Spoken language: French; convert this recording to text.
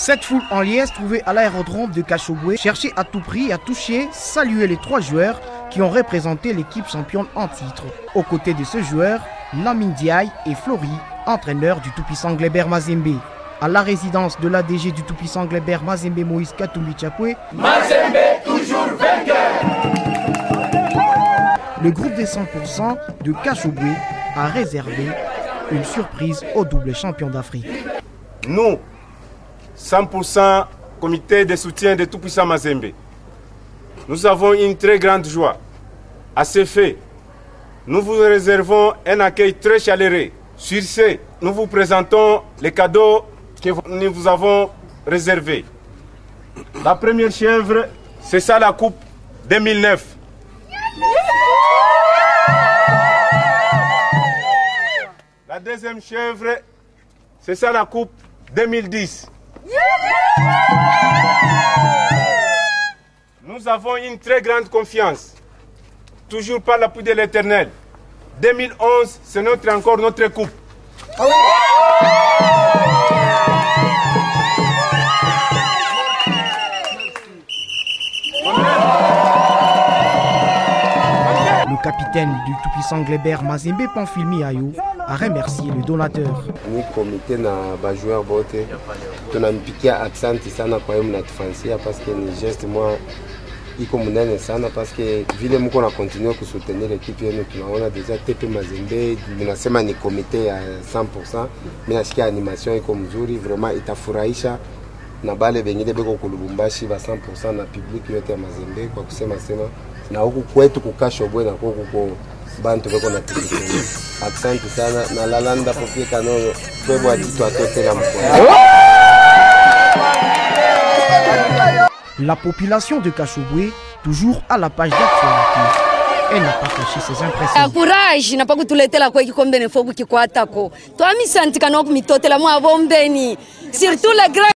Cette foule en liesse trouvée à l'aérodrome de Kachobwe cherchait à tout prix à toucher, saluer les 3 joueurs qui ont représenté l'équipe championne en titre. Aux côtés de ce joueur, Lamine Diaye et Flory, entraîneur du tout-puissant Glebert Mazembe. À la résidence de l'ADG du tout-puissant Glebert Mazembe, Moïse Katumbi Chapwe, Mazembe toujours vainqueur. Le groupe des 100% de Kachobwe a réservé une surprise au double champion d'Afrique. Nous, 100% comité de soutien de tout-puissant Mazembe, nous avons une très grande joie. À ce fait, nous vous réservons un accueil très chaleureux. Sur ce, nous vous présentons les cadeaux que nous vous avons réservés. La première chèvre, c'est ça la coupe 2009. La deuxième chèvre, c'est ça la coupe 2010. Nous avons une très grande confiance, toujours par l'appui de l'Éternel. 2011, c'est encore notre coupe. Le capitaine du tout-puissant Glebert Mazembe Pamphilmi Ayou a remercié le donateur. Ni comité na bajoueur bote tunampikia aksanti sana kwa hiyo mnatufansia parce que ni geste moi iko munene sana parce que vile mko na continuer kusoutenir l'équipe yenu tunaona deja TP Mazembe mnasema ni comité ya 100%. Mimi nasikia animation iko mzuri vraiment itafurahisha na bale bengine beko kulubumbashi ba 100% na public yote ya Mazembe kwa kusema na huku kwetu kukashobwe na kuko bantu beko na tikiti. Asante sana na lalanda popie kanono twebo atito atotela mkoa. La population de Kachobwe, toujours à la page d'actualité, elle n'a pas caché ses impressions. Courage na pakutuletela kwa kikombe ne fobu kikwatako. Twami santi kanoko mitotela mwa bombeni. Surtout la